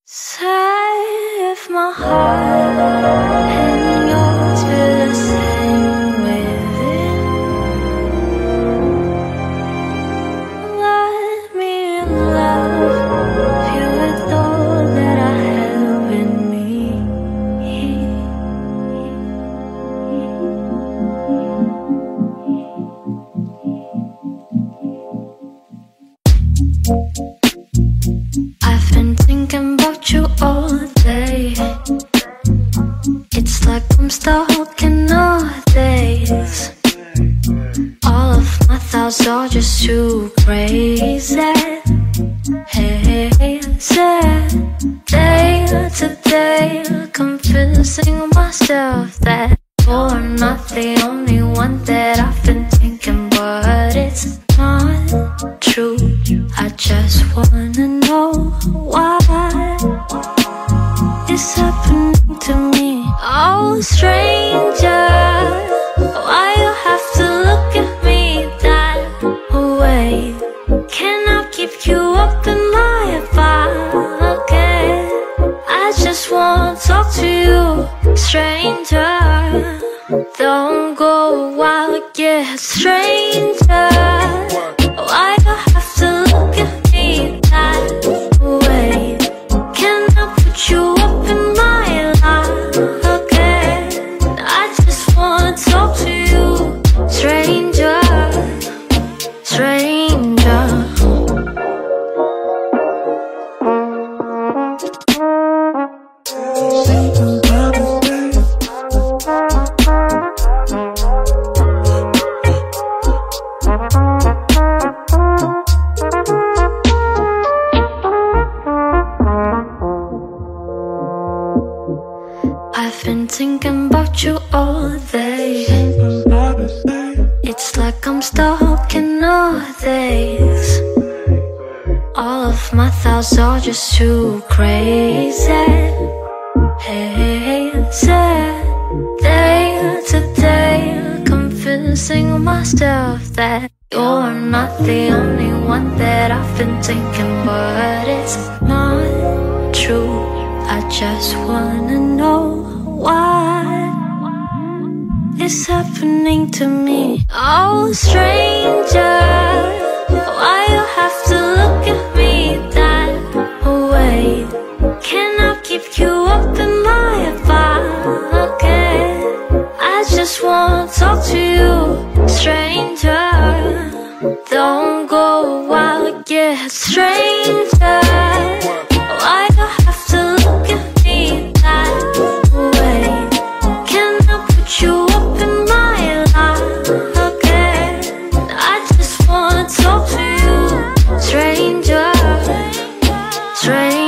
Say if my heart and yours feel the same within. Let me love you with all that I have in me. I've been thinking about you all day. It's like I'm stalking nowadays. All of my thoughts are just too crazy. Hey, day to day, confusing myself that you're not the only one that I've been thinking, but it's not true. I just wanna know why it's happening to me. Oh, stranger, why you have to look at me that way? Can I keep you up in my pocket? I just wanna talk to you, stranger. Don't go wild, yeah, stranger. Why you have to look at me that way? Can I put you up in my life? Okay, I just wanna talk to you, stranger, stranger. I've been thinking about you all day. It's like I'm stalking nowadays. All of my thoughts are just too crazy. Hey, day to day, confusing myself that you're not the only one that I've been thinking, but it's not true. I just wanna know why it's happening to me. Oh, stranger, why you have to look at me that way? Can I keep you up in my pocket? I just wanna talk to you, stranger. Don't go wild, yeah, stranger. Why you have to look at me that way? Can I put you up in my life? Okay, I just wanna talk to you, stranger, stranger.